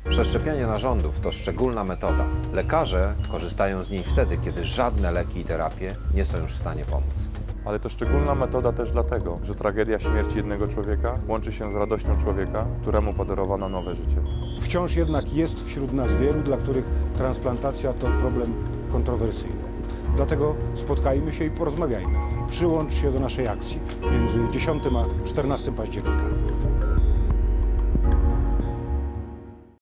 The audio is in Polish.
Przeszczepianie narządów to szczególna metoda. Lekarze korzystają z niej wtedy, kiedy żadne leki i terapie nie są już w stanie pomóc. Ale to szczególna metoda też dlatego, że tragedia śmierci jednego człowieka łączy się z radością człowieka, któremu podarowano nowe życie. Wciąż jednak jest wśród nas wielu, dla których transplantacja to problem kontrowersyjny. Dlatego spotkajmy się i porozmawiajmy. Przyłącz się do naszej akcji między 10 a 14 października.